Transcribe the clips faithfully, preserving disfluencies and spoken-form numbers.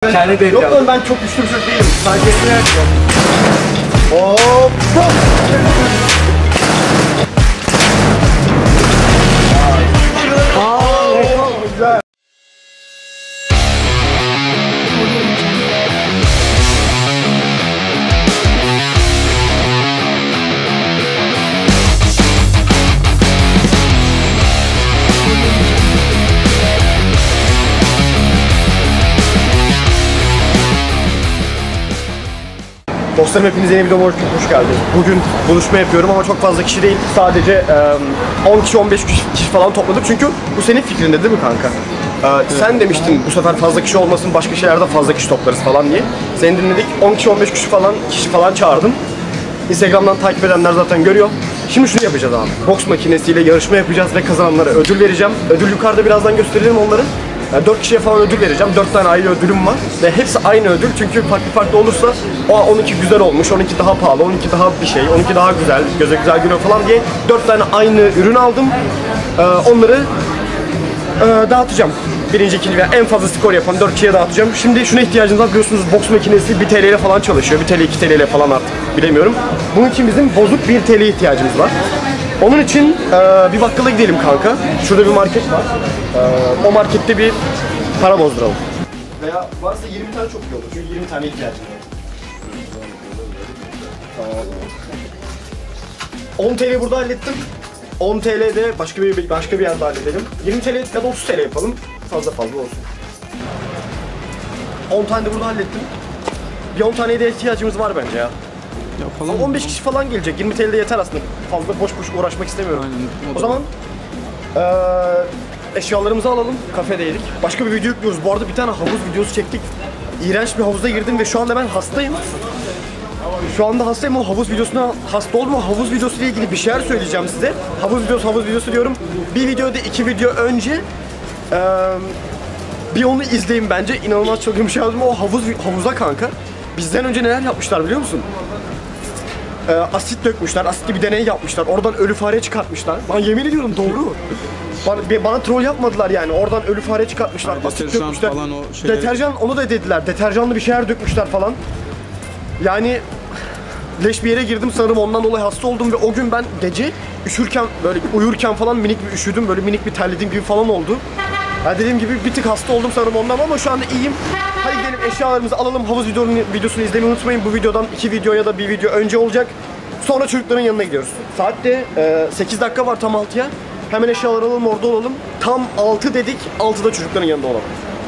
ben, kendi de yok lan ben çok güçlü bir çocuk değilim. Sadece hop hop. Aa, güzel. Dostlarım hepinize yeni videoma hoş geldiniz. Bugün buluşma yapıyorum ama çok fazla kişi değil. Sadece on kişi on beş kişi falan topladık çünkü bu senin fikrinde değil mi kanka? Ee, sen demiştin bu sefer fazla kişi olmasın, başka şeylerde fazla kişi toplarız falan diye. Seni dinledik. on kişi on beş kişi falan kişi falan çağırdım. Instagram'dan takip edenler zaten görüyor. Şimdi şunu yapacağız abi. Boks makinesiyle yarışma yapacağız ve kazananlara ödül vereceğim. Ödül yukarıda birazdan gösterelim onları. Yani dört kişiye falan ödül vereceğim. dört tane ayrı ödülüm var. Ve hepsi aynı ödül çünkü farklı farklı olursa o onunki güzel olmuş, onunki daha pahalı, onunki daha bir şey, onunki daha güzel, göze güzel görüyor falan diye dört tane aynı ürün aldım. Ee, onları e, dağıtacağım. Birinci, ikinci veya en fazla skor yapan dört kişiye dağıtacağım. Şimdi şuna ihtiyacımız var, biliyorsunuz boks makinesi bir T L ile falan çalışıyor. bir T L, iki T L ile falan artık bilemiyorum. Bunun için bizim bozuk bir T L'ye ihtiyacımız var. Onun için e, bir bakkala gidelim kanka. Şurada bir market var. E, o markette bir para bozduralım. Veya varsa yirmi tane çok iyi olur. Çünkü yirmi tane ihtiyacım var. on T L burada hallettim. on T L'de başka bir başka bir yerde halledelim. yirmi T L ya da otuz T L yapalım. Fazla fazla olsun. on tane de burada hallettim. Bir on taneye de ihtiyacımız var bence ya. Yapalım. on beş kişi falan gelecek. yirmi T L'de yeter aslında. Fazla boş boş uğraşmak istemiyorum. Aynen, o, o zaman ee, eşyalarımızı alalım. Kafedeydik. Başka bir video yüklüyoruz. Bu arada bir tane havuz videosu çektik. İğrenç bir havuza girdim ve şu anda ben hastayım. Şu anda hastayım. O havuz videosuna hasta oldum. O havuz videosu ile ilgili bir şeyler söyleyeceğim size. Havuz videosu, havuz videosu diyorum. Bir videoda iki video önce ee, bir onu izleyin bence. İnanılmaz çok yumuşak aldım. O havuz havuza kanka. Bizden önce neler yapmışlar biliyor musun? Ee, asit dökmüşler, asitli bir deney yapmışlar. Oradan ölü fare çıkartmışlar. Ben yemin ediyorum doğru. Bana, bana troll yapmadılar yani. Oradan ölü fare çıkartmışlar, yani asit dökmüşler. Falan o şeyleri... Deterjan, onu da dediler. Deterjanlı bir şeyler dökmüşler falan. Yani leş bir yere girdim sanırım, ondan dolayı hasta oldum ve o gün ben gece üşürken, böyle uyurken falan minik bir üşüdüm. Böyle minik bir terlediğim gibi falan oldu. Yani dediğim gibi bir tık hasta oldum sanırım ondan ama şu anda iyiyim. Hadi gidelim eşyalarımızı alalım. Havuz videonun, videosunu izlemeyi unutmayın. Bu videodan iki video ya da bir video önce olacak. Sonra çocukların yanına gidiyoruz. Saatte e, sekiz dakika var tam altıya. Hemen eşyaları alalım, orada olalım. Tam altı dedik, altıda çocukların yanında olalım.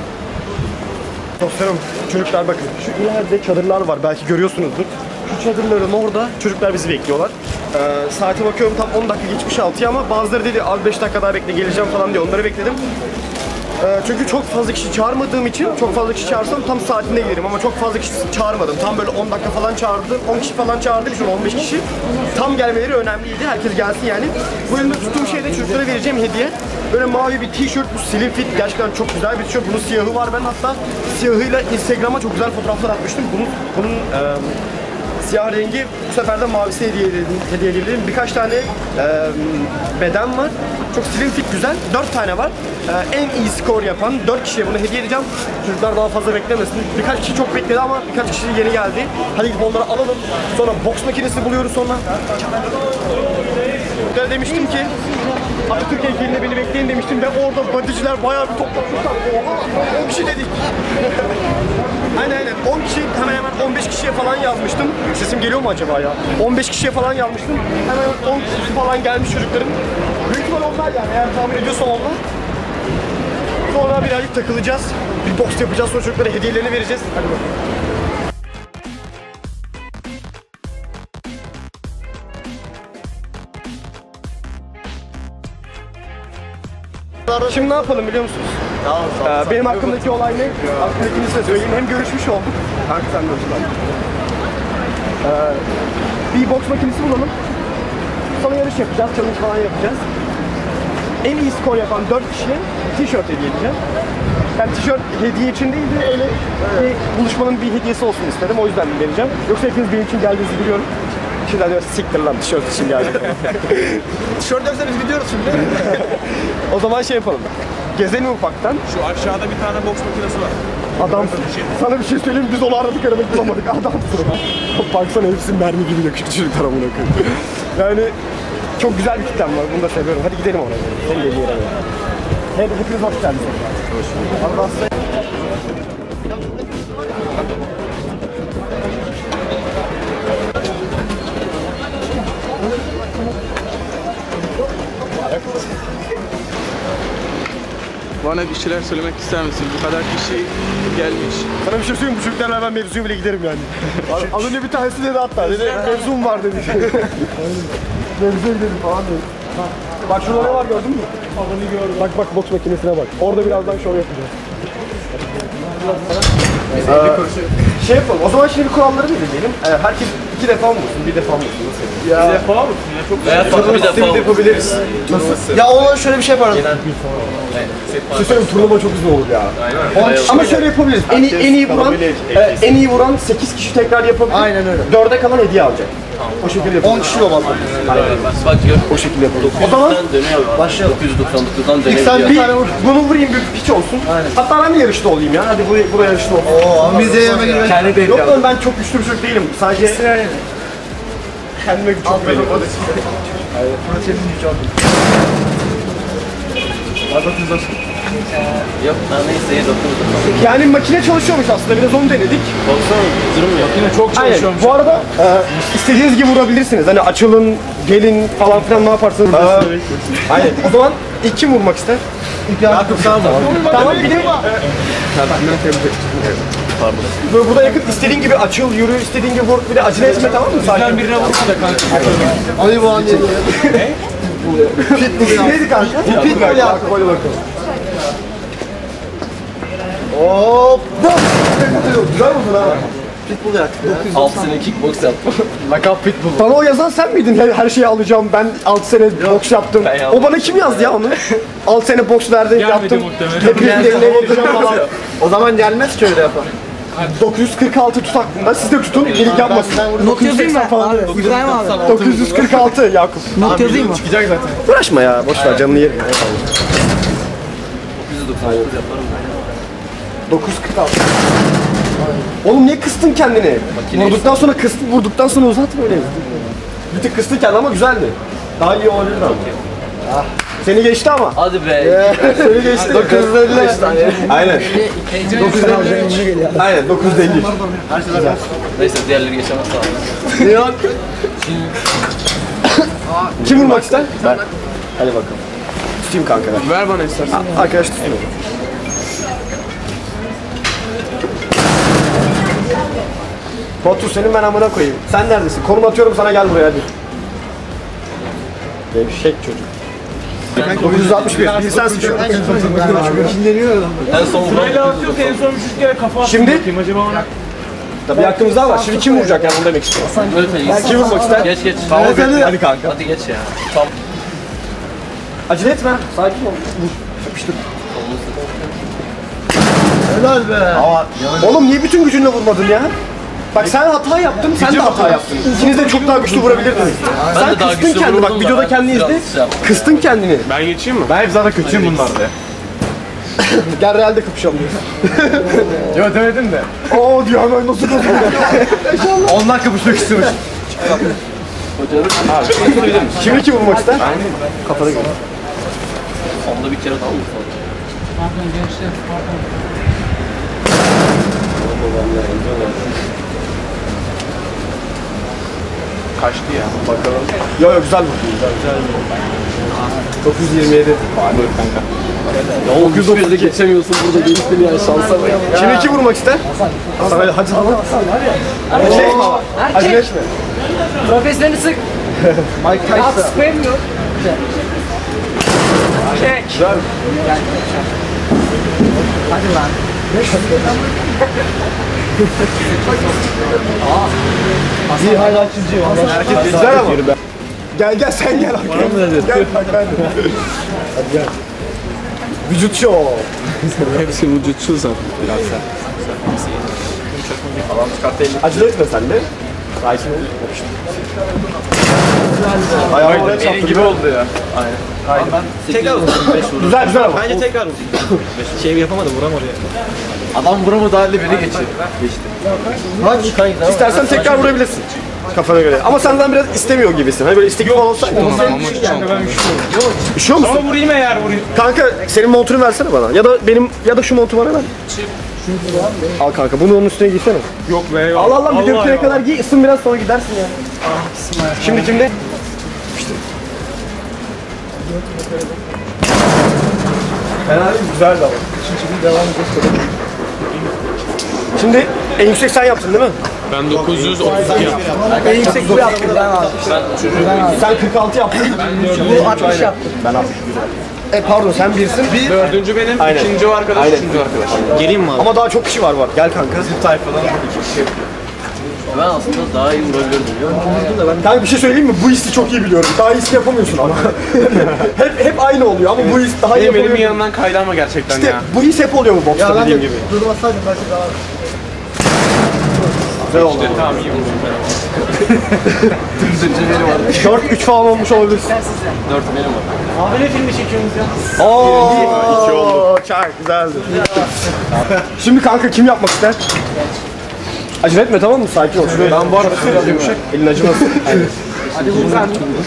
Dostlarım, çocuklar bakın. Şu ileride çadırlar var, belki görüyorsunuzdur. Şu çadırların orada çocuklar bizi bekliyorlar. Ee, saate bakıyorum tam on dakika geçmiş altıya ama bazıları dedi abi beş dakika daha bekle geleceğim falan diye onları bekledim. Ee, çünkü çok fazla kişi çağırmadığım için, çok fazla kişi çağırsam tam saatinde gelirim ama çok fazla kişi çağırmadım. Tam böyle on dakika falan çağırdım, on kişi falan çağırdım, şu on beş kişi. Tam gelmeleri önemliydi, herkes gelsin yani. Bu elimde tuttuğum şeyde çocuklara vereceğim hediye. Böyle mavi bir tişört, bu Slim Fit, gerçekten çok güzel bir tişört. Bunun siyahı var, ben hatta siyahıyla Instagram'a çok güzel fotoğraflar atmıştım. Bunun, bunun e, siyah rengi, bu sefer de mavisi hediye edelim, hediye edebilirim. Birkaç tane e, beden var. Çok slim fit güzel. dört tane var. E, en iyi skor yapan dört kişiye bunu hediye edeceğim. Çocuklar daha fazla beklemesin. Birkaç kişi çok bekledi ama birkaç kişi yeni geldi. Hadi gidip onları alalım. Sonra boks makinesi buluyoruz sonra. Ben demiştim ki Atatürk heykeline beni bekleyin demiştim ve orada bodyciler bayağı bir toplamışlar. on kişi dedik. Aynen aynen. on kişi, hemen hemen on beş kişiye falan yazmıştım. Sesim geliyor mu acaba ya? on beş kişiye falan yazmıştım. Hemen on kişi falan gelmiş çocukların. Büyük ihtimal onlar yani. Eğer tahmin ediyorsan onlar. Sonra birazcık takılacağız. Bir boks yapacağız. Sonra çocuklara hediyelerini vereceğiz. Hadi bakalım. Şimdi ne yapalım biliyor musunuz? Tamam, ee, benim hakkımdaki olay ne? Hakkımdakini size söyleyeyim. Hem görüşmüş olduk. Kanka sen de hoşlan. Ee, bir boks makinesi bulalım. Sonra yarış yapacağız, challenge falan yapacağız. En iyi skor yapan dört kişiye tişört hediye edeceğim. Yani tişört hediye için değil de öyle bir buluşmanın bir hediyesi olsun istedim. O yüzden vereceğim. Yoksa hepiniz benim için geldiğinizi biliyorum. Şimdiden diyor siktir lan tişört için geldim. Tişört yoksa biz gidiyoruz şimdi. O zaman şey yapalım. Gezelim ufaktan. Şu aşağıda bir tane boks makinesi var. Adamsın. Sana bir şey söyleyeyim, biz onu aradık aradık bulamadık. Adamsın. Baksana hepsi mermi gibi yakışıklı çocuklar amına koyayım. Yani çok güzel bir kitlem var, bunu da seviyorum. Hadi gidelim oraya. Senin dediğin yere. Hey, hepiniz hoş geldiniz. Allah size... Bana bir şeyler söylemek ister misin? Bu kadar kişi gelmiş. Sana bir şey söyleyeyim, bu çocuklarla ben mevzuya bile giderim yani. Az önce bir tanesi dedi hatta, dedi mevzum var dedi. Mevzuya gidelim falan dedi. Bak şurada ne var gördün mü? Adını gördüm. Bak bak boks makinesine bak. Orada birazdan şov yapacağız. Ee, şey yapalım, o zaman şimdi bir kuralları belirleyelim. Ee, herkes iki defa mı vursun, bir defa mı vursun? Nasıl? Ya. Bir defa mısın ya? Çok Veya farklı bir defa yapabiliriz. Nasıl? Ya ona şöyle bir şey yaparız. Bir şey söyleyeyim, turnuva çok uzun olur ya. Aynen. Ama şöyle yapabiliriz. En iyi, en iyi vuran, e, en iyi vuran sekiz kişi tekrar yapabilir. Aynen öyle. dörde kalan hediye alacak. O şekilde yapalım. on kişi olmaz. Bak gör. O şekilde yapalım. O zaman Başlayalım. dokuz yüz doksan dokuzdan İlk sen dönebiliyor. bir bir, tane vur. bunu vurayım bir piç olsun. Hatta ben de yarışta olayım ya. Hadi bu buraya yarışta olsun. Oo, biz de yemek yiyelim. Kendi Yok lan, ben çok güçlü bir çocuk değilim. Sadece kendime çok benim. Yok lan neyse dokuz yüz doksan. Yani makine çalışıyormuş aslında. Biraz onu denedik. Baksana durum yok. Yine çok çalışıyormuş. Bu arada e, istediğiniz gibi vurabilirsiniz. Hani açılın, gelin falan filan ne yaparsanız. E, aynen. O zaman ilk kim vurmak ister? Yakup sağ ol. Tamam bir de e, Böyle burada yakın istediğin gibi açıl, yürü, istediğin gibi vur. Bir de acele etme, tamam mı? Sakin. Birine vurma da kanka. Ali bu an yedi. Ne? Pitbull Neydi kanka? Pitbull Yakup. Hadi bakalım. Hop! Güzel vurdun ha. Pitbull Yakup. altı sene kickbox yaptım. Lakap Pitbull. Bana o yazan sen miydin? Her, her şeyi alacağım. Ben altı sene boks yaptım. ben yaptım. O bana kim yazdı ya onu? altı sene boks verdim, yaptım. Hepinizin eline vereceğim falan. O zaman gelmez ki öyle yapar. dokuz yüz kırk altı tut aklında. Siz de tutun. Delik yapmasın. Not yazayım mı? Abi, İbrahim abi. dokuz yüz kırk altı Yakup. Not yazayım mı? Çıkacak zaten. Uğraşma ya. Boş ver, canını yerim. dokuz yüz doksan dokuz yaparım. dokuz yüz kırk altı. Oğlum niye kıstın kendini? Vurduktan sonra kıstın, vurduktan sonra uzatma öyle. Bir tık kıstın kendini ama güzeldi. Daha iyi olabilir ama. Ah. Seni geçti ama. Hadi be. Seni geçti. dokuz yüz elli. Aynen. dokuz yüz elli. Aynen dokuz yüz elli. Neyse diğerleri geçemez sağ olun. Yok. Kim vurmak ister? Ben. Hadi bakalım. Tutayım kanka ben. Ver bana istersen. Arkadaş tutayım. Batu senin ben amına koyayım. Sen neredesin? Konum atıyorum sana, gel buraya hadi. Gevşek çocuk. dokuz yüz altmış bir. Bir sensin şu an. En son vuran En son üç kere kafa Şimdi acaba ona. tabii hakkımız daha var. Şimdi kim vuracak yani onu demek istiyorum. Öyle Kim vurmak ister? Geç geç. Evet, hadi. Hadi kanka. Hadi geç ya. Tam Acele etme. Sakin ol. Vur. Yapıştır. Helal be. Oğlum niye bütün gücünle vurmadın ya? Bak sen hata yaptın, sen de hata yaptın. İkiniz de çok daha güçlü vurabilirdiniz. Sen de daha kıstın güçlü kendini, bak vururdum da videoda ben kendini izle. biraz şey yaptım. Kıstın kendini. Ben geçeyim mi? Ben hep zaten kötüyüm bunlarda. Gel realde kapışalım diyorsun. Yo demedim de. Oo diyor hemen nasıl kapışıyor? Onlar kapışmak istiyormuş. Kimi kim vurmak ister? Kafada gör. sonda bir kere daha vursa. Kaçtı ya. Bakalım. Yo yo güzel vurdu. Güzel güzel. dokuz yüz yirmi yedi. Ya oğlum dokuz yüzde geçemiyorsun burada geliştin ya şansa bak. Kimi kim vurmak ister? Hasan hadi hadi. Acele etme ama. Acele etme. Profesyoneli sık. Mike At Tyson. koyamıyor. Çek. Güzel. Hadi lan. İyi hala çiziyor. Hareket güzel ama. Gel gel sen gel. Gel bak ben. Hadi gel. Vücut show. Hepsi vücutsuz zaten. Acele etme sen de. Sakin ol. Yapıştır. Ayağım oraya çarptı. gibi oldu ya. Tekrar vursun beş vurur. Güzel güzel ama. Bence tekrar vur. Şey yapamadım, vuram oraya. Adam vuramadı halde beni geçti. Geçti. Kaç kanka? İstersen tekrar vurabilirsin. Kafana göre. Ama senden biraz istemiyor gibisin. Hani böyle istekli falan olsa. Üşüyor musun? Ama vurayım eğer vurayım. Kanka senin montunu versene bana. Ya da benim ya da şu montu bana ver. Al kanka bunu onun üstüne giysene. Yok be yok. Allah Allah bir dörtlüğe kadar giy ısın biraz sonra gidersin ya. Şimdi kimde? Fena değil, güzeldi ama. Şimdi devam edeceğiz. Şimdi en yüksek sen yaptın değil mi? Ben dokuz yüz otuz iki yaptım. En yüksek bu yaptın. Ben abi. Sen kırk altı yaptın. Bu altmış yaptı. Ben altmış bir. E pardon sen birsin. Bir. Dördüncü benim, Aynen. ikinci o arkadaş, Aynen. üçüncü arkadaş. Geleyim mi abi? Ama daha çok kişi var var. Gel kanka. Zip tayfadan iki kişi. Ben aslında daha iyi vurabilirdim biliyor musun? Kanka bir şey söyleyeyim mi? Bu hissi çok iyi biliyorum. Daha iyisini yapamıyorsun ama. hep hep aynı oluyor ama bu his daha iyi Benim elimin yapamıyorsun. yanından kaydı ama gerçekten İşte ya. bu his hep oluyor mu boksta dediğim gibi? Durmasaydım belki daha... Güzel oldu. Tamam iyi vurdum. dört üç falan olmuş olabilirsin. Dört benim var. Abi ne filmi çekiyorsunuz ya? Oo, iki oldu. Çok güzeldi. Şimdi kanka kim yapmak ister? Acele etme tamam mı? Sakin ol. Şuraya ben bu arada biraz yumuşak. Elin acımasın. Hadi vur sen.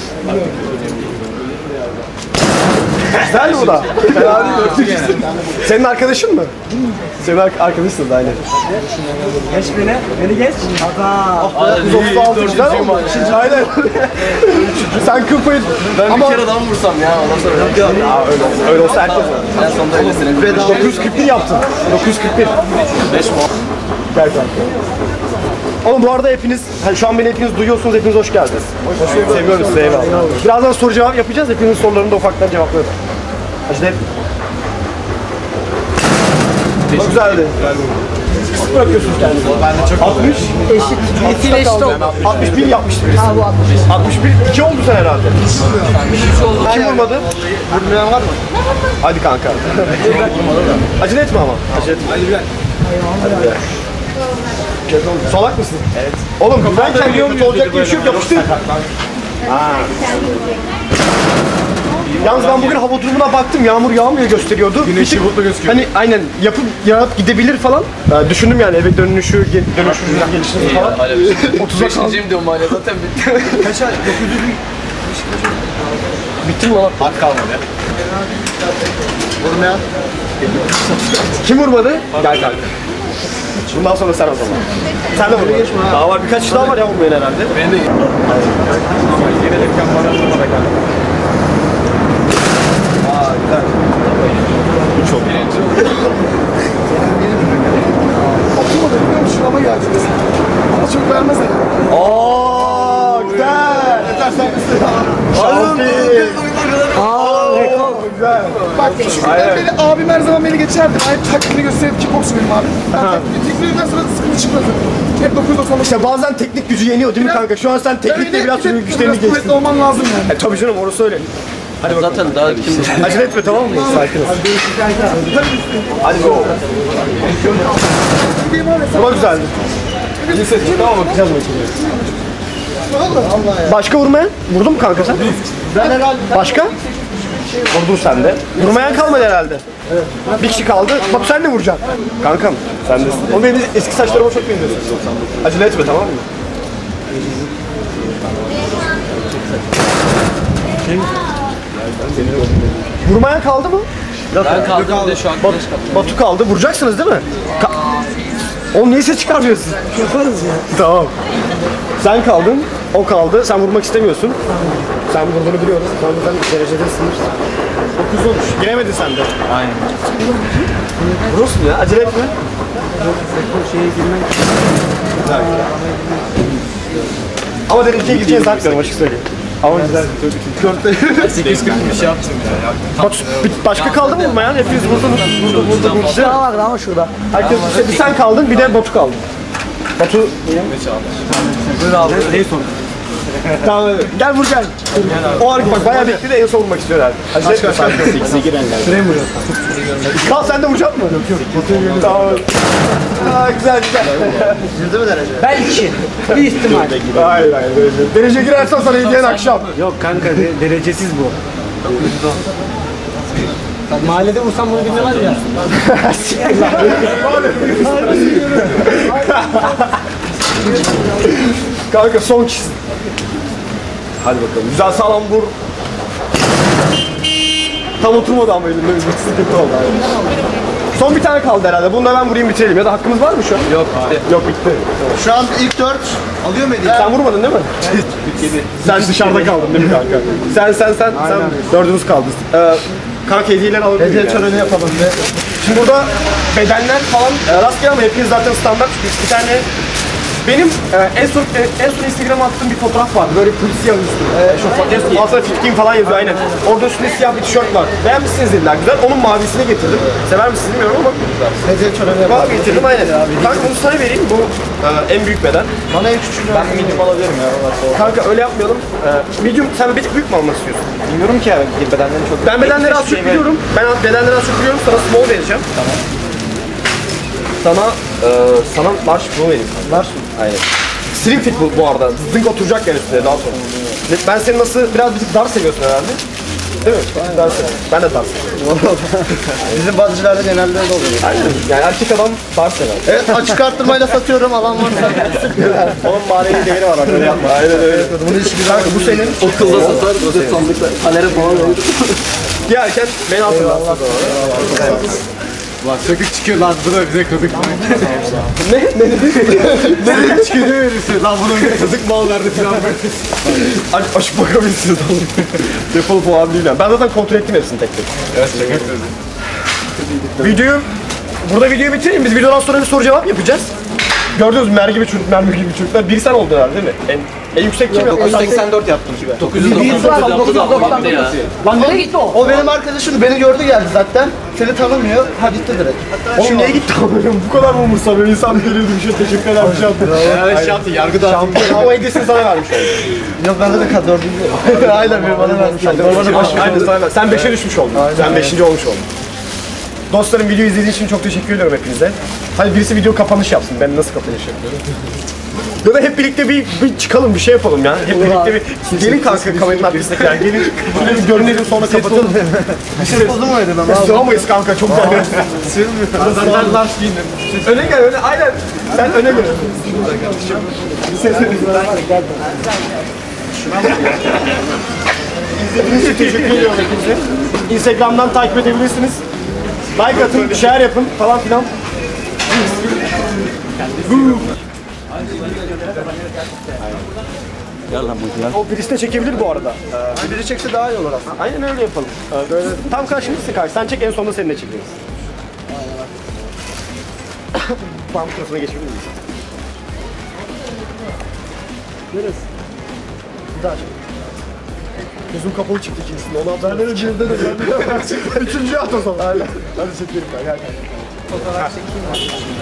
Güzel mi bu da? Fena değil mi? Senin arkadaşın mı? Senin ar- arkadaşsın da aynen. Geç beni. Beni geç. Hata. yüz otuz altı güzel ama. Aynen. Sen kıl payı... Ben Ama- bir kere daha mı vursam ya? Ondan sonra Aa, öyle olsa, öyle olsa herkes. en sonunda öylesine. dokuz yüz kırk bir yaptın. dokuz yüz kırk bir. beş mi? Gel kanka. Oğlum bu arada hepiniz, hani şu an beni hepiniz duyuyorsunuz, hepiniz hoş geldiniz. Seviyoruz sizi, eyvallah. Birazdan soru cevap yapacağız, hepinizin sorularını da ufaktan cevaplarız. Acele et. Çok güzeldi. Kısık bırakıyorsunuz kendinizi. Ben de çok altmış. Eşit. Metiyle eşit oldu. altmış bir yapmıştı birisi. Ha bu altmış. altmış bir, iki oldu sen herhalde. Kim vurmadı? Vurmayan var mı? Hadi kanka. Acele etme ama. Acele etme. Hadi gel. Hadi gel. Solak mısın? Evet. Oğlum güvenken kötü olacak diye bir şey yok, yapıştır. Ha. Yalnız ben bugün hava durumuna baktım, yağmur yağmıyor gösteriyordu. Güneşli bulutlu gözüküyor. Hani aynen yapıp yaratıp gidebilir falan. Ee, düşündüm yani eve dönüşü, ge- dönüşü, gelişiniz falan. otuza kaldı. Beşinciyim diyorum hala zaten bitti. Kaç ay? dokuz yüz bitti mi lan? Hak kalmadı ya. Vurmayan. Kim vurmadı? Gel kanka. Bundan sonra sen o zaman. Sen de vurma. Daha var birkaç kişi daha var ya vurmayın herhalde. Ben de gelirken bana vurma da kanka. Aa güzel. Çok iyi. Oturmadı biliyor musun? Ama geldi. Bana çok vermez herhalde. Aa güzel. Yeter sen Şampiyon. Aa rekor. Güzel. Bak küçüklükten beri abim her zaman beni geçerdi. Ben hep taktiğini gösterip kickbox benim abim. Ben tekniğinden sonra sıkıntı çıkmadı. Hep dokuz doksan. İşte bazen teknik gücü yeniyor değil mi kanka? Şu an sen teknikle biraz çünkü güçlerini Biraz kuvvetli geçtin. olman lazım yani. E tabii canım orası öyle. Hadi bakalım. Zaten daha kim Acele etme tamam mı? Sakin ol. Hadi go. Ama güzeldi. İyi seçim. Tamam bakacağız bakayım. Başka vurmayan? Vurdun mu kanka sen? Ben herhalde Başka? Vurdun sen de. Vurmayan kalmadı herhalde. Bir kişi kaldı. Bak sen de vuracaksın. Kankam sen de. Oğlum benim eski saçlarıma çok benziyorsun. Acele etme tamam mı? Vurmayan kaldı mı? ben kaldım bir de şu arkadaş kaldı. Batu kaldı. Vuracaksınız değil mi? Ka Oğlum niye ses çıkarmıyorsun? Yaparız ya. Tamam. Sen kaldın, o kaldı. Sen vurmak istemiyorsun. Sen vurduğunu biliyoruz. Sen buradan derecedesin. dokuz olmuş. Giremedin sen de. Aynen. Vurursun ya, acele etme. Ama dereceye gireceğini zannetmiyorum açık söyleyeyim. Ama güzel. sekiz kırk bir şey yaptım ya. Bak, bir- başka kaldı mı vurmayan? Hepiniz vurdunuz. Vurdu, vurdu, vurdu. Daha vardı ama şurada. Herkes işte bir sen kaldın, bir de Batu kaldı. Batu... Dur abi. Neyi sor? Tamam, gel vur gel. O harika bak bayağı bekledi en son vurmak istiyor herhalde. Acele etme sen. sekize girenler. Şuraya mı vuruyorsun? Kal sen de vuracak mısın? Yok yok. Tamam. Aa, güzel güzel. girdi mi derece? Belki. Bir ihtimal. Hayır hayır. Derece, derece girersen sana hediyen akşam. Yok kanka de- derecesiz bu. Mahallede vursam bunu bilmemez ya. Kanka son kişi. Hadi bakalım. Güzel sağlam vur. Tam oturmadı ama elimde bir sıkıntı oldu. Son bir tane kaldı herhalde. Bunu da ben vurayım bitirelim. Ya da hakkımız var mı şu an? Yok bitti. Yok bitti. Şu an ilk dört alıyor mu hediye? Sen vurmadın değil mi? Sen dışarıda kaldın değil mi kanka? Sen sen sen sen dördünüz kaldınız. Ee, kanka hediyeler alır mıyım? Hediye töreni yapalım be. Şimdi burada bedenler falan e, rastgele ama hepiniz zaten standart. Bir tane benim e, en son e, en son Instagram'a attığım bir fotoğraf vardı. Böyle full siyah üstü. E, şu fotoğraf altına on falan yazıyor aynen. Orada üstünde siyah bir tişört var. Beğenmişsiniz dediler güzel. Onun mavisini getirdim. Sever misiniz bilmiyorum ama Hediye töreni mavi yapalım. getirdim aynen. Kanka bunu sana vereyim. Bu e, en büyük beden. Bana en küçüğünü Ben medium alabilirim ya. Kanka öyle yapmayalım. E, medium sen bir tık büyük mü almak istiyorsun? Bilmiyorum ki abi bedenlerini çok... Ben bedenleri az çok biliyorum. Ben bedenleri az çok biliyorum. Sana small vereceğim. Tamam. Sana e, sana large small vereyim. var mı? Aynen. Slim fit bu, bu arada. Zınk oturacak yani üstüne daha sonra. Ben seni nasıl biraz bir tık dar seviyorsun herhalde. Değil mi? Dar seviyorum. Ben de dar seviyorum. Bizim bazıcılarda genelde öyle oluyor. Aynen. Yani erkek adam dar sever. Evet açık arttırmayla satıyorum alan varsa. Onun manevi değeri var bak öyle yapma. Aynen öyle. Bunu hiç güzel. Bu senin. Okulda satar, böyle sandıkla, kalere falan verir. Giyerken beni hatırla. Lan sökük çıkıyor lan bu da bize kazık. Ne? Ne dedin? Ne çıkıyor verirsin lan bunun bir kazık mal verdi falan böyle. Aç, açıp bakabilirsiniz oğlum. Defol falan değil yani. Ben zaten kontrol ettim hepsini tek tek. Evet şaka yapıyorum. Videoyu, burada videoyu bitireyim. Biz videodan sonra bir soru cevap yapacağız. Gördünüz mü mermi gibi çocuk, mermi gibi çocuklar. Biri sen oldun herhalde değil mi? En, en yüksek kim yaptı? dokuz yüz seksen dört yaptım. dokuz yüz doksan dört yaptım bir de ya. Lan nereye gitti o? O benim arkadaşım beni gördü geldi zaten. Seni tanımıyor. Ha gitti direkt. Oğlum niye gitti amınım? Bu kadar mı umursamıyor? İnsan geliyordu bir şey teşekkür eder bir şey yaptı. Evet şampiyon yargıda Şampiyon ama hediyesini sana vermiş oldu. Yok bende de kadar dördüncü. Aynen benim bana vermiş oldu. Aynen sana ver. Sen beşe düşmüş oldun. Sen beşinci olmuş oldun. Dostlarım video izlediğiniz için çok teşekkür ediyorum hepinize. Hadi birisi video kapanış yapsın. Ben nasıl kapanış yapıyorum? Ya da hep birlikte bir, bir çıkalım, bir şey yapalım ya. Hep birlikte bir... Gelin kanka kameranın arkasındakiler. Gelin, şöyle bir görünelim sonra kapatalım. Bir şey oldu mu öyle lan? Sığamayız kanka, çok güzel. Sığmıyor. Zaten large giyindim. Öne gel, öne. Aynen. Sen öne gel. İzlediğiniz için teşekkür ediyorum hepinize. Instagram'dan takip edebilirsiniz. Like atın, share yapın falan filan. O birisi de çekebilir bu arada. Ee, biri çekse daha iyi olur aslında. Aynen öyle yapalım. Ee, Böyle tam karşımızda karşı. Sen çek en sonunda seninle çekeriz. Tam tarafına geçebilir miyiz? Neresi? Bir daha çek. Gözüm kapalı çıktı ikincisinde. Onu haber verin. Birde de ben de. Üçüncü at o zaman. Aynen. Hadi çekelim ben. Gel gel. Fotoğraf çekeyim mi?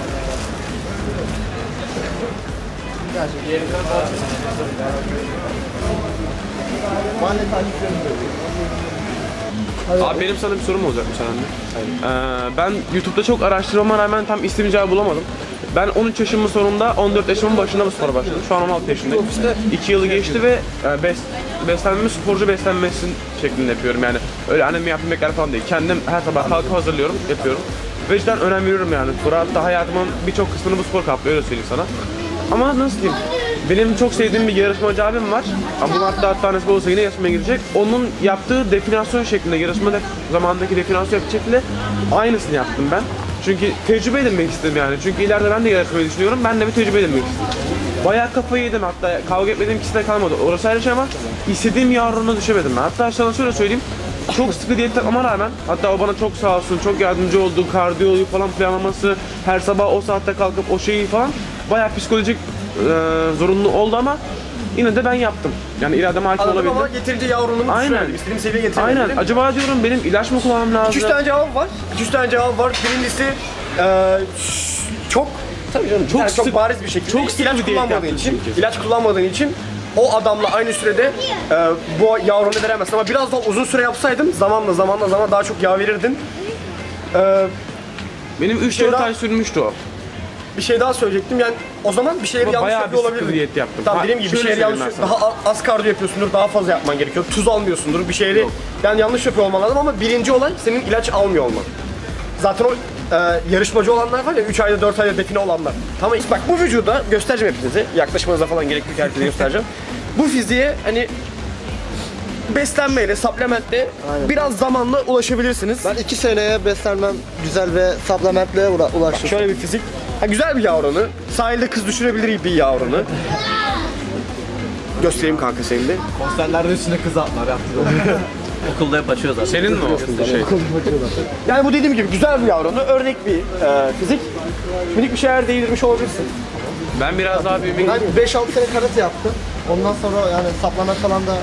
Abi benim sana bir sorum olacak müsaadenle. Ee, ben YouTube'da çok araştırmama rağmen tam istediğim cevabı bulamadım. Ben on üç yaşımın sonunda, on dört yaşımın başında bu spora başladım. Şu an on altı yaşındayım. iki yılı geçti ve e, bes, beslenmemi sporcu beslenmesi şeklinde yapıyorum yani. Öyle annem yaptığım yemekler falan değil. Kendim her sabah kalkıp hazırlıyorum, yapıyorum. Ve cidden önem veriyorum yani. Spora, hatta hayatımın birçok kısmını bu spor kaplıyor, öyle söyleyeyim sana. Ama nasıl diyeyim? Benim çok sevdiğim bir yarışmacı abim var. Ama bunu hatta hatta nasip olursa yine yarışmaya girecek. Onun yaptığı definasyon şeklinde, yarışma de, zamandaki definasyon şekli aynısını yaptım ben. Çünkü tecrübe edinmek istedim yani. Çünkü ileride ben de yarışmayı düşünüyorum. Ben de bir tecrübe edinmek istedim. Bayağı kafayı yedim, hatta kavga etmediğim ikisi de kalmadı. Orası ayrı şey ama istediğim yavruna düşemedim ben. Hatta sana şöyle söyleyeyim. Çok sıkı diyet yapmama rağmen, hatta o bana çok sağ olsun, çok yardımcı oldu. Kardiyoyu falan planlaması, her sabah o saatte kalkıp o şeyi falan bayağı psikolojik e, zorunlu oldu ama yine de ben yaptım. Yani irademe hakim Anladım olabildim. ama getirince yavrunu Aynen. düşüremedim. İstediğim seviyeye getiremedim. Aynen. Acaba diyorum benim ilaç mı kullanmam lazım? iki üç tane cevap var. iki üç tane cevap var. Birincisi eee çok tabii canım çok, yani çok sık- bariz bir şekilde çok sık ilaç bir diyet kullanmadığın yaptın için, çünkü. ilaç kullanmadığın için o adamla aynı sürede eee bu yavrunu veremezsin ama biraz daha uzun süre yapsaydım zamanla zamanla zaman daha çok yağ verirdin. Eee Benim üç şey dört daha- ay sürmüştü o. bir şey daha söyleyecektim. Yani o zaman bir şeyleri Ama yanlış bayağı yapıyor bir sıkı olabilirdin. bir diyet yaptım. Tamam Ha, dediğim gibi bir şöyle şeyleri yanlış söyleyeyim ben daha az kardiyo yapıyorsundur, daha fazla yapman gerekiyor. Tuz almıyorsundur, bir şeyleri yani yanlış yapıyor olman lazım ama birinci olay senin ilaç almıyor olman. Zaten o e, yarışmacı olanlar var ya üç ayda dört ayda define olanlar. Tamam bak bu vücuda göstereceğim hepinize. Yaklaşmanıza falan gerek yok, herkese göstereceğim. Bu fiziğe hani beslenmeyle, supplementle biraz zamanla ulaşabilirsiniz. Ben iki seneye beslenmem güzel ve supplementle uğra- ulaştım. Şöyle bir fizik. Ha, güzel bir yağ oranı. Sahilde kız düşürebilir bir yağ oranı. Göstereyim kanka senin de. Konserlerde üstüne kız atlar yaptı. Okulda hep açıyor zaten. Senin mi o şey? Yani bu dediğim gibi güzel bir yağ oranı. Örnek bir e, fizik. Minik bir şeyler değdirmiş olabilirsin. Ben biraz daha büyümek Ben beş altı sene karate yaptım. Ondan sonra yani supplement falan da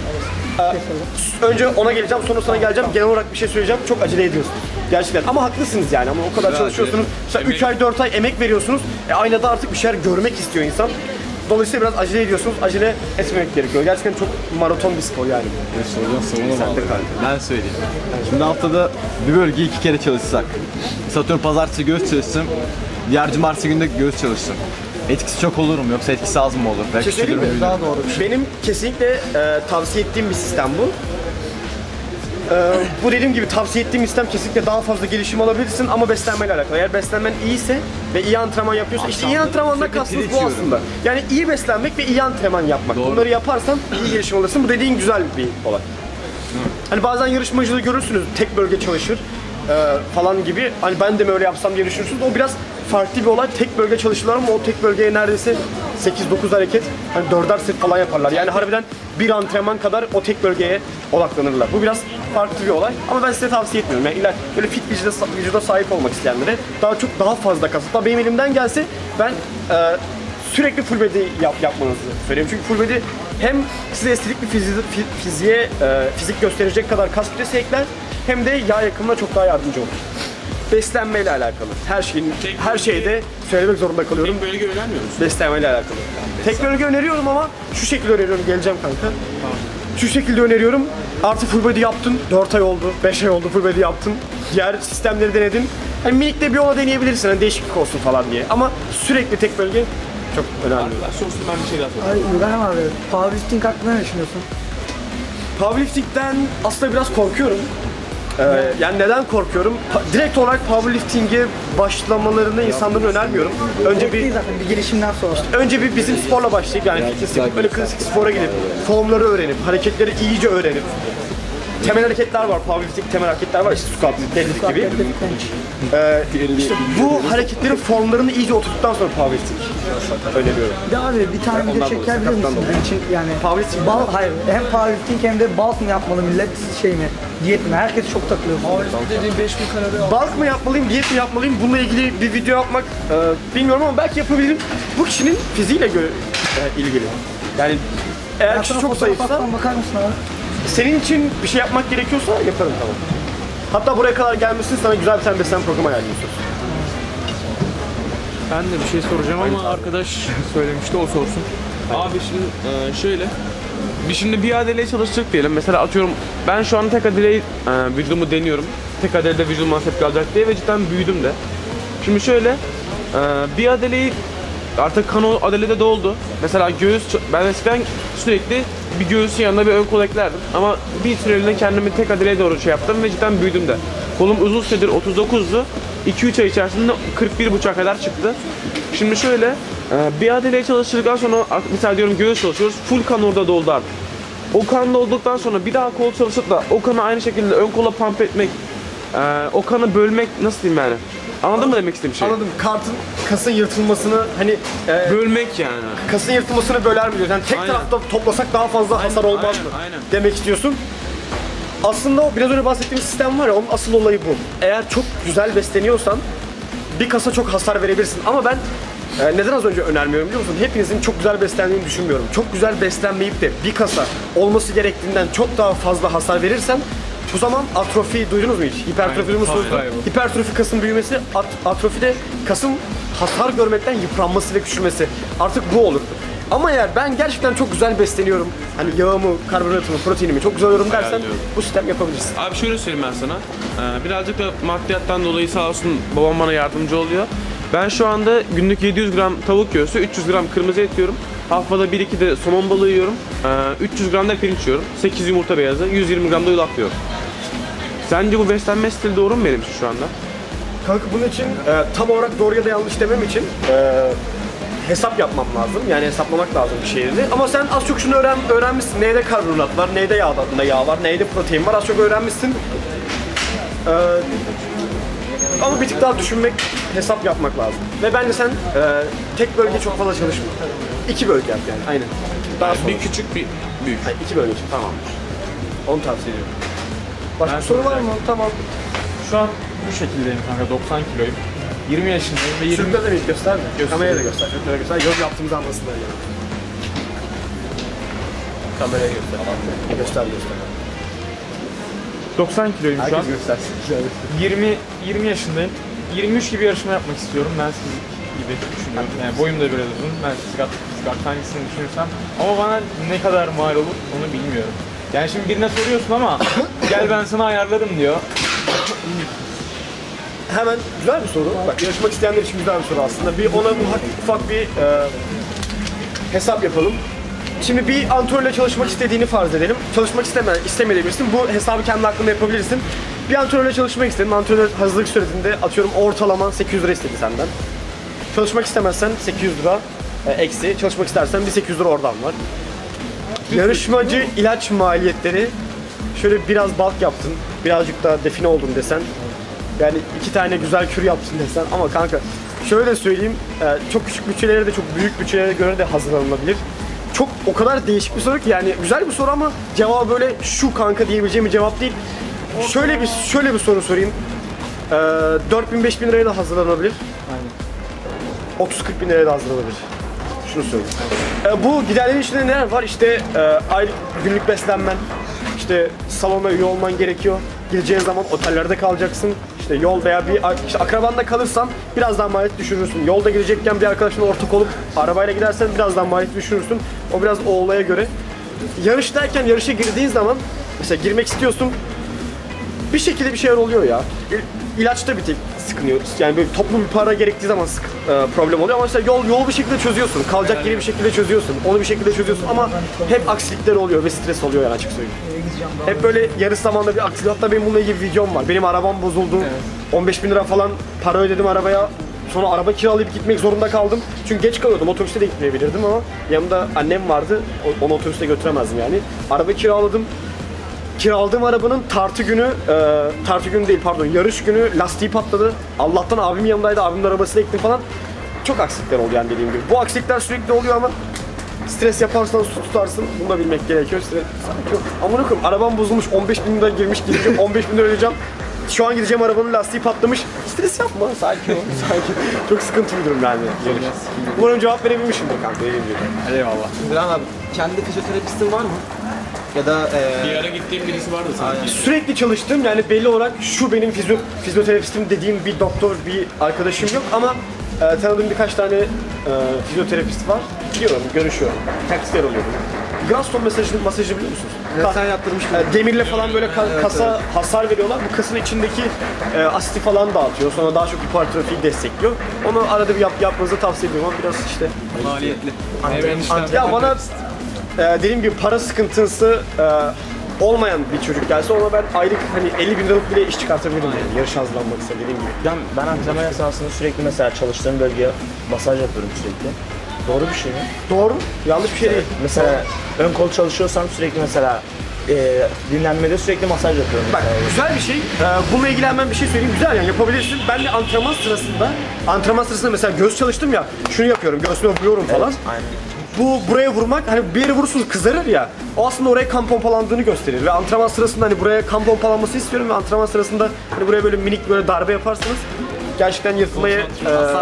Önce ona geleceğim, sonra sana geleceğim. Genel olarak bir şey söyleyeceğim. Çok acele ediyorsunuz. Gerçekten. Ama haklısınız yani. Ama o kadar çalışıyorsunuz. Mesela üç ay, dört ay emek veriyorsunuz. E, aynada artık bir şeyler görmek istiyor insan. Dolayısıyla biraz acele ediyorsunuz. Acele etmemek gerekiyor. Gerçekten çok maraton bir spor yani. Sorun Ben söyleyeyim. Şimdi haftada bir bölgeyi iki kere çalışsak. Satürn pazartesi göğüs çalışsın. Diğer cumartesi günde göğüs çalışsın. Etkisi çok olur mu yoksa etkisi az mı olur? Belki Bir şey söyleyeyim mi? bilmiyorum. daha doğru bir şey. Benim kesinlikle e, tavsiye ettiğim bir sistem bu. E, bu dediğim gibi tavsiye ettiğim sistem kesinlikle daha fazla gelişim alabilirsin ama beslenmeyle alakalı. Eğer beslenmen iyiyse ve iyi antrenman yapıyorsan, işte iyi antrenmandan kastımız bu aslında. Yani iyi beslenmek ve iyi antrenman yapmak. Bunları yaparsan iyi gelişim alırsın. Bu dediğin güzel bir olay. Hani bazen yarışmacıları görürsünüz, tek bölge çalışır e, falan gibi. Hani ben de mi öyle yapsam diye düşünürsünüz. O biraz farklı bir olay. Tek bölge çalışırlar ama o tek bölgeye neredeyse sekiz dokuz hareket, hani dörder set falan yaparlar. Yani harbiden bir antrenman kadar o tek bölgeye odaklanırlar. Bu biraz farklı bir olay ama ben size tavsiye etmiyorum. Yani illa böyle fit vücuda, vücuda sahip olmak isteyenlere daha çok daha fazla kas. Hatta benim elimden gelse ben e, sürekli full body yap, yapmanızı söylüyorum. Çünkü full body hem size estetik bir fizi, fi- fiziğe, e, fizik gösterecek kadar kas kütlesi ekler hem de yağ yakımına çok daha yardımcı olur. Beslenmeyle alakalı. Her şeyin, her şeyde söylemek zorunda kalıyorum. Tek bölge önermiyor musun? Beslenmeyle alakalı. Tek bölge öneriyorum ama şu şekilde öneriyorum. Geleceğim kanka. Şu şekilde öneriyorum. Artı full body yaptın. dört ay oldu, beş ay oldu full body yaptın. Diğer sistemleri denedin. Hani minik de bir ona deneyebilirsin. Hani değişiklik olsun falan diye. Ama sürekli tek bölge çok önemli. Sorsun ben bir şey daha sorayım. Ay İbrahim abi, powerlifting hakkında ne düşünüyorsun? Powerlifting'den aslında biraz korkuyorum. Ee, yani neden korkuyorum? Pa- direkt olarak powerlifting'e başlamalarını insanların önermiyorum. Önce Değil bir zaten bir gelişimden sonra. önce bir bizim sporla başlayıp yani fitness yapıp böyle klasik spora gidip formları öğrenip, hareketleri iyice öğrenip temel hareketler var, powerlifting temel hareketler var işte squat, deadlift gibi. Ee, işte bu hareketlerin formlarını iyice oturttuktan sonra powerlifting öneriyorum. Bir de abi bir tane video çeker bilir misin? Benim için yani Powerlifting bal, hayır hem powerlifting hem de bulk mı yapmalı millet şey mi? Diyet mi? Herkes çok takılıyor. dediğim beş bin kalori Bulk mı yapmalıyım, diyet mi yapmalıyım? Bununla ilgili bir video yapmak e, bilmiyorum ama belki yapabilirim. Bu kişinin fiziğiyle göre e, ilgili. Yani eğer Ben kişi sana çok fotoğraf zayıfsa, atsam bakar mısın abi? senin için bir şey yapmak gerekiyorsa yaparım tamam. Hatta buraya kadar gelmesin sana güzel bir tane beslenme programı ayarlayayım. Ben de bir şey soracağım ama arkadaş söylemişti, o sorsun. Abi şimdi e, şöyle, bir şimdi bir adeleye çalışacak diyelim. Mesela atıyorum, ben şu an tek adeleyi e, vücudumu deniyorum. Tek adelede vücudum nasıl kalacak diye ve cidden büyüdüm de. Şimdi şöyle, e, bir adeleyi artık kan o adelede doldu. Mesela göğüs, ben eskiden sürekli bir göğsün yanına bir ön kol eklerdim. Ama bir süreliğine kendimi tek adeleye doğru şey yaptım ve cidden büyüdüm de. Kolum uzun süredir otuz dokuzdu. iki üç ay içerisinde kırk bir buçuğa kadar çıktı. Şimdi şöyle, e, bir adeleye çalıştıktan sonra mesela diyorum göğüs çalışıyoruz. Full kan orada doldu artık. O kan dolduktan sonra bir daha kol çalışıp da o kanı aynı şekilde ön kola pump etmek, e, o kanı bölmek nasıl diyeyim yani? Anladın mı demek istediğim şey? Anladım. Kartın, kasın yırtılmasını hani e, Bölmek yani. kasın yırtılmasını böler mi diyorsun? Yani tek Aynen. tarafta toplasak daha fazla hasar olmaz aynen, mı? aynen. Demek istiyorsun. Aslında o biraz önce bahsettiğimiz sistem var ya, onun asıl olayı bu. Eğer çok güzel besleniyorsan bir kasa çok hasar verebilirsin. Ama ben e, neden az önce önermiyorum biliyor musun? Hepinizin çok güzel beslendiğini düşünmüyorum. Çok güzel beslenmeyip de bir kasa olması gerektiğinden çok daha fazla hasar verirsen bu zaman atrofi duydunuz mu hiç? Hipertrofi duydunuz mu? Hipertrofi kasın büyümesi, at, atrofi de kasın hasar görmekten yıpranması ve küçülmesi. Artık bu olur. Ama eğer ben gerçekten çok güzel besleniyorum, hani yağımı, karbonhidratımı, proteinimi çok güzel alıyorum dersen Ayarlıyorum. bu sistem yapabilirsin. Abi şöyle söyleyeyim ben sana. Ee, birazcık da maddiyattan dolayı sağ olsun babam bana yardımcı oluyor. Ben şu anda günlük yedi yüz gram tavuk göğsü, üç yüz gram kırmızı et yiyorum. Haftada bir iki de somon balığı yiyorum. Ee, üç yüz gram da pirinç yiyorum. sekiz yumurta beyazı, yüz yirmi gram da yulaf yiyorum. Sence bu beslenme stili doğru mu benim için şu anda? Kanka bunun için e, tam olarak doğru ya da yanlış demem için e, hesap yapmam lazım. Yani hesaplamak lazım bir şeyleri. Ama sen az çok şunu öğren, öğrenmişsin. Neyde karbonhidrat var, neyde yağ, yağ var, neyde protein var. Az çok öğrenmişsin. E, ama bir tık daha düşünmek, hesap yapmak lazım. Ve bence sen e, tek bölge çok fazla çalışma. İki bölge yap yani. Aynen. Daha sonra. Bir küçük bir büyük. Hayır, iki bölge için. Tamamdır. Onu tavsiye ediyorum. Başka bir soru var mı? Tamam. Şu an bu şekildeyim kanka, doksan kiloyum. yirmi yaşındayım ve yirmi... Çocuklara da bir göster mi? Kameraya da göster. Çocuklara göster. Yorum yaptığımızı anlasınlar yani. Kameraya göster. Göster göster. doksan kiloyum şu an. Herkes göstersin. yirmi yirmi yaşındayım. yirmi üç gibi yarışma yapmak istiyorum. Ben siz gibi düşünüyorum. Yani boyum da biraz uzun. Ben fizik at, fizik at hangisini düşünürsem. Ama bana ne kadar mal olur onu bilmiyorum. Yani şimdi birine soruyorsun ama gel ben sana ayarlarım diyor. Hemen güzel bir soru. Bak yarışmak isteyenler için güzel bir soru aslında. Bir ona ufak, ufak bir e, hesap yapalım. Şimdi bir antrenörle çalışmak istediğini farz edelim. Çalışmak isteme, istemeyebilirsin. Bu hesabı kendi aklında yapabilirsin. Bir antrenörle çalışmak istedin. Antrenör hazırlık sürecinde atıyorum ortalama sekiz yüz lira istedi senden. Çalışmak istemezsen sekiz yüz lira e, eksi. Çalışmak istersen bir sekiz yüz lira oradan var. Yarışmacı ilaç maliyetleri, şöyle biraz bulk yaptın, birazcık da define oldun desen, yani iki tane güzel kür yaptın desen ama kanka şöyle de söyleyeyim, çok küçük bütçelere de çok büyük bütçelere göre de hazırlanılabilir. Çok o kadar değişik bir soru ki yani güzel bir soru ama cevabı böyle şu kanka diyebileceğim bir cevap değil. Şöyle bir şöyle bir soru sorayım. dört bin beş bin liraya da hazırlanabilir. otuz kırk bin liraya da hazırlanabilir. Şunu söyleyeyim. E, bu giderlerin içinde neler var? İşte e, aylık günlük beslenmen, işte salona üye olman gerekiyor. Gideceğin zaman otellerde kalacaksın. İşte yol veya bir işte akrabanda kalırsan biraz daha maliyet düşürürsün. Yolda gidecekken bir arkadaşınla ortak olup arabayla gidersen biraz daha maliyet düşürürsün. O biraz o olaya göre. Yarış derken yarışa girdiğin zaman mesela girmek istiyorsun. Bir şekilde bir şeyler oluyor ya. İlaçta bir tek sıkınıyor. Yani böyle toplu bir para gerektiği zaman sık, e, problem oluyor ama işte yol yol bir şekilde çözüyorsun. Kalacak yeri bir şekilde çözüyorsun. Onu bir şekilde çözüyorsun ama hep aksilikler oluyor ve stres oluyor yani açık söyleyeyim. Hep böyle yarış zamanında bir aksilik. Hatta benim bununla ilgili bir videom var. Benim arabam bozuldu. Evet. on beş bin lira falan para ödedim arabaya. Sonra araba kiralayıp gitmek zorunda kaldım. Çünkü geç kalıyordum. Otobüste de gitmeyebilirdim ama yanımda annem vardı. Onu otobüste götüremezdim yani. Araba kiraladım. Kiraladığım arabanın tartı günü, e, tartı günü değil pardon, yarış günü lastiği patladı. Allah'tan abim yanımdaydı, abimin arabasına ektim falan. Çok aksilikler oldu yani dediğim gibi. Bu aksilikler sürekli oluyor ama stres yaparsan su tutarsın, bunu da bilmek gerekiyor. Stres, sanki yok. Amına koyayım, arabam bozulmuş, on beş bin lira girmiş, gideceğim, on beş bin lira ödeyeceğim. Şu an gideceğim arabanın lastiği patlamış. Stres yapma, sakin ol, sakin. Çok sıkıntı bir durum yani. Umarım cevap verebilmişimdir kanka, dediğim gibi. Eyvallah. Dilan abi, kendi fizyoterapistin var mı? Ya da e, Bir ara gittiğim birisi vardı sanki. Sürekli çalıştığım yani belli olarak şu benim fizyo, fizyoterapistim dediğim bir doktor, bir arkadaşım yok ama e, tanıdığım birkaç tane e, fizyoterapist var. Gidiyorum, görüşüyorum. Taksitler alıyorum. Graston masajını, masajı biliyor musunuz? evet, Ka- sen yaptırmıştın. e, demirle falan böyle ka- Evet, kasa evet. hasar veriyorlar. Bu kasın içindeki e, asiti falan dağıtıyor. Sonra daha çok hipertrofiyi destekliyor. Onu arada bir yap, yapmanızı tavsiye ediyorum ama biraz işte... Maliyetli. Ant- ya bana e, dediğim gibi para sıkıntısı e, olmayan bir çocuk gelse ona ben aylık hani elli bin liralık bile iş çıkartabilirim yani yarış hazırlanmak ise dediğim gibi. Ben, ben antrenman esasında sürekli mesela çalıştığım bölgeye masaj yapıyorum sürekli. Doğru bir şey mi? Doğru, yanlış bir şey değil. Mesela ön kol çalışıyorsam sürekli mesela e, dinlenmede sürekli masaj yapıyorum. Bak güzel bir şey. Ee, bununla ilgili hemen bir şey söyleyeyim. Güzel yani yapabilirsin. Ben de antrenman sırasında, antrenman sırasında mesela göğüs çalıştım ya, şunu yapıyorum, göğsüme vuruyorum falan. Evet, aynen. Bu buraya vurmak hani bir yere vurursunuz kızarır ya. O aslında oraya kan pompalandığını gösterir ve antrenman sırasında hani buraya kan pompalanması istiyorum ve antrenman sırasında hani buraya böyle minik böyle darbe yaparsanız gerçekten yırtmaya e,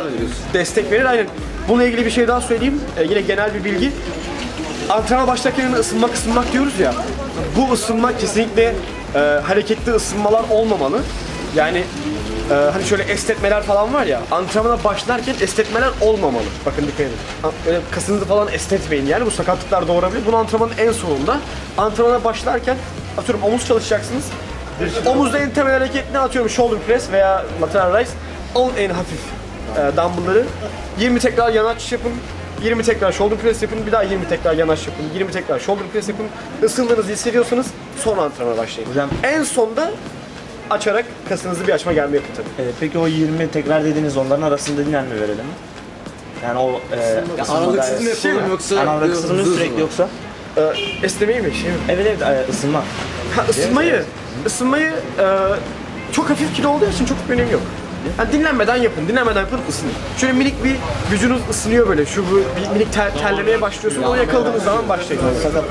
destek verir. Aynen. Bununla ilgili bir şey daha söyleyeyim. E, yine genel bir bilgi. Antrenman başlarken ısınmak ısınmak diyoruz ya. Bu ısınmak kesinlikle e, hareketli ısınmalar olmamalı. Yani e, hani şöyle esnetmeler falan var ya. Antrenmana başlarken esnetmeler olmamalı. Bakın dikkat edin. Böyle kasınızı falan esnetmeyin yani bu sakatlıklar doğurabilir. Bunu antrenmanın en sonunda. Antrenmana başlarken atıyorum omuz çalışacaksınız. Omuzda en temel hareket ne atıyorum shoulder press veya lateral raise. Onun en hafif e, dumbbellları yirmi tekrar yan açış yapın. yirmi tekrar shoulder press yapın, bir daha yirmi tekrar yan açış yapın, yirmi tekrar shoulder press yapın. Isındığınızı hissediyorsanız sonra antrenmana başlayın. Hocam- En sonda açarak kasınızı bir açma gelme yapın tabii. Ee, peki o yirmi tekrar dediğiniz onların arasında dinlenme verelim mi? Yani o e, ısınma Aralıksız mı gayet- yapalım yoksa Yani aralıksız mı sürekli yoksa? Ee, esnemeyi mi? Şey mi? Evet evet e, ısınma. Ha, ısınmayı, ısınmayı e, çok hafif kilo olduğu için çok bir önemi yok. Yani dinlenmeden yapın, dinlenmeden yapın, ısının. Şöyle minik bir vücudunuz ısınıyor böyle, şu bu bir minik ter, terlemeye başlıyorsun, onu yakaladığınız zaman başlayın.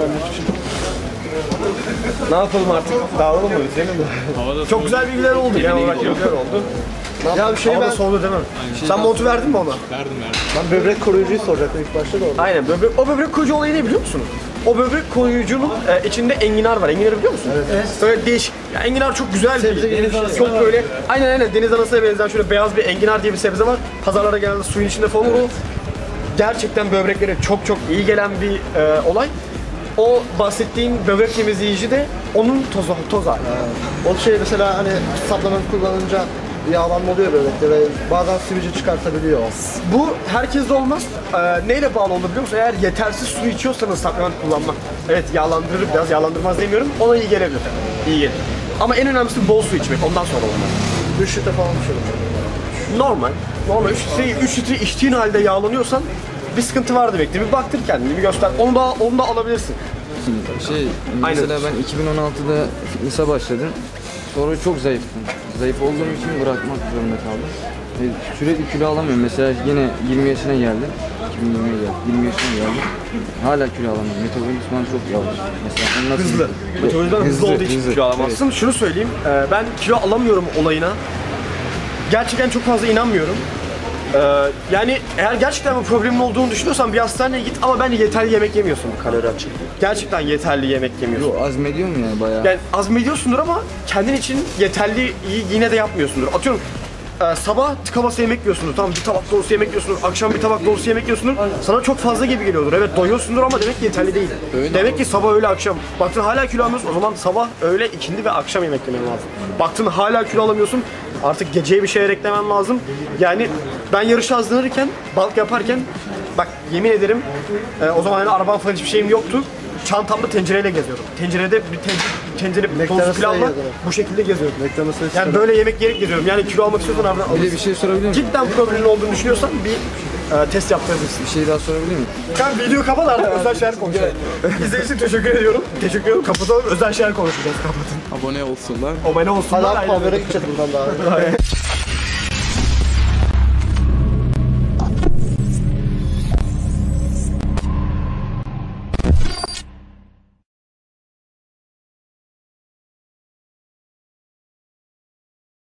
Ne yapalım artık? Dağılalım mı? Bitirelim mi? Çok güzel bilgiler oldu, genel olarak bilgiler oldu. Ya bir şey ben... soğudu değil mi? Sen montu verdin mi ona? Ben böbrek koruyucuyu soracaktım ilk başta da orada. Aynen, böbrek, o böbrek koruyucu olayı ne biliyor musun? O böbrek koruyucunun e, içinde enginar var. Enginarı biliyor musun? Evet. Böyle değişik. Ya enginar çok güzel bir deniz anası. Çok böyle. Aynen aynen deniz anasına benzeyen şöyle beyaz bir enginar diye bir sebze var. Pazarlara genelde suyun içinde falan olur. Gerçekten böbreklere çok çok iyi gelen bir e, olay. O bahsettiğin böbrek temizleyici de onun tozu, toz hali. O şey mesela hani supplement kullanınca yağlanma oluyor böbrekte ve bazen sivilce çıkartabiliyor. Bu herkeste olmaz. Ee, neyle bağlı olur biliyor musun? Eğer yetersiz su içiyorsanız supplement kullanmak. Evet yağlandırır biraz, yağlandırmaz demiyorum. Ona iyi gelebilir. İyi gelir. Ama en önemlisi bol su içmek. Ondan sonra olmaz. üç litre falan içiyorum. Normal. Normal. üç litre, üç litre içtiğin halde yağlanıyorsan bir sıkıntı var demektir. Bir baktır kendini, bir göster. Onu da, onu da alabilirsin. Şey, mesela ben iki bin on altıda fitness'a başladım. Sonra çok zayıftım. Zayıf olduğum için bırakmak zorunda kaldım. Ve sürekli kilo alamıyorum. Mesela yine yirmi yaşına geldim. iki bin yirmiye geldim. yirmi yaşına geldim. Hala kilo alamıyorum. Metabolizmam çok yavaş. Mesela onu nasıl... Hızlı. Metabolizman hızlı, hızlı olduğu için hızlı. kilo alamazsın. Şunu söyleyeyim, e, ben kilo alamıyorum olayına gerçekten çok fazla inanmıyorum. Ee, yani eğer gerçekten bir problemin olduğunu düşünüyorsan bir hastaneye git ama bence yeterli yemek yemiyorsun. Kalori açık. Gerçekten yeterli yemek yemiyorsun. Yo, azmediyorum yani bayağı. Yani azmediyorsundur ama kendin için yeterli iyi yine de yapmıyorsundur. Atıyorum e, sabah tıka basa yemek yiyorsundur. Tamam bir tabak dolusu yemek yiyorsundur. Akşam bir tabak dolusu yemek yiyorsundur. Sana çok fazla gibi geliyordur. Evet doyuyorsundur ama demek ki yeterli değil. Öyle demek mi? ki sabah öğle akşam. Baktın hala kilo almıyorsun. O zaman sabah öğle ikindi ve akşam yemek yemen lazım. Baktın hala kilo alamıyorsun. Artık geceye bir şeyler eklemen lazım. Yani ben yarışa hazırlanırken, bulk yaparken bak yemin ederim e, o zaman yani arabam falan hiçbir şeyim yoktu. Çantamda tencereyle geziyordum. Tencerede bir tencere, tencere dolusu pilavla bu şekilde geziyordum. Yani böyle yemek yiyerek geziyorum. Yani kilo almak istiyorsan aradan Bir de bir alırsın. şey sorabilir miyim? Cidden problemin olduğunu düşünüyorsan bir e, test yaptırabilirsin. Bir şey daha sorabilir miyim? Kanka videoyu kapat artık özel şeyler konuşalım. İzlediğiniz için teşekkür ediyorum. Teşekkür ediyorum. Kapatalım özel şeyler konuşacağız. Kapatın. Abone olsunlar. Abone olsunlar. Hala habere gideceğiz buradan daha.